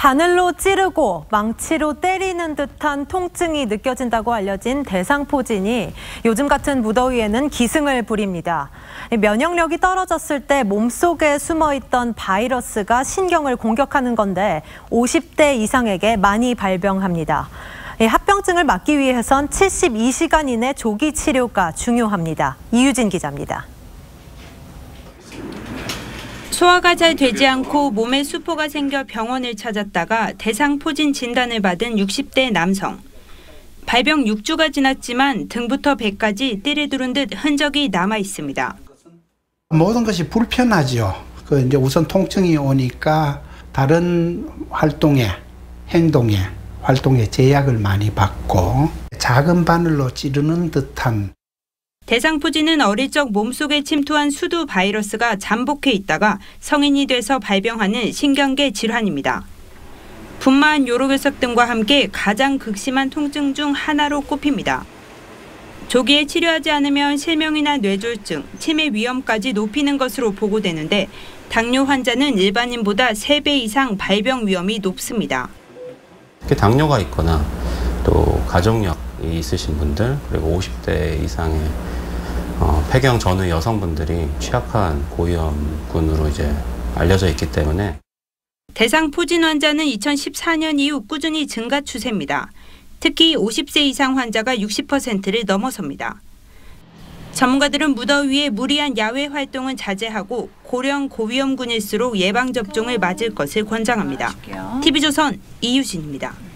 바늘로 찌르고 망치로 때리는 듯한 통증이 느껴진다고 알려진 대상포진이 요즘 같은 무더위에는 기승을 부립니다. 면역력이 떨어졌을 때 몸속에 숨어있던 바이러스가 신경을 공격하는 건데 50대 이상에게 많이 발병합니다. 합병증을 막기 위해선 72시간 이내 조기 치료가 중요합니다. 이유진 기자입니다. 소화가 잘 되지 않고 몸에 수포가 생겨 병원을 찾았다가 대상포진 진단을 받은 60대 남성. 발병 6주가 지났지만 등부터 배까지 띠를 두른 듯 흔적이 남아 있습니다. 모든 것이 불편하죠. 이제 우선 통증이 오니까 다른 행동에 제약을 많이 받고 작은 바늘로 찌르는 듯한. 대상포진은 어릴 적 몸속에 침투한 수두 바이러스가 잠복해 있다가 성인이 돼서 발병하는 신경계 질환입니다. 분만 요로결석 등과 함께 가장 극심한 통증 중 하나로 꼽힙니다. 조기에 치료하지 않으면 실명이나 뇌졸중, 치매 위험까지 높이는 것으로 보고되는데 당뇨 환자는 일반인보다 3배 이상 발병 위험이 높습니다. 특히 당뇨가 있거나 또 가족력이 있으신 분들 그리고 50대 이상의 폐경 전후 여성분들이 취약한 고위험군으로 이제 알려져 있기 때문에 대상포진 환자는 2014년 이후 꾸준히 증가 추세입니다. 특히 50세 이상 환자가 60%를 넘어섭니다. 전문가들은 무더위에 무리한 야외 활동은 자제하고 고령 고위험군일수록 예방접종을 맞을 것을 권장합니다. TV조선 이유진입니다.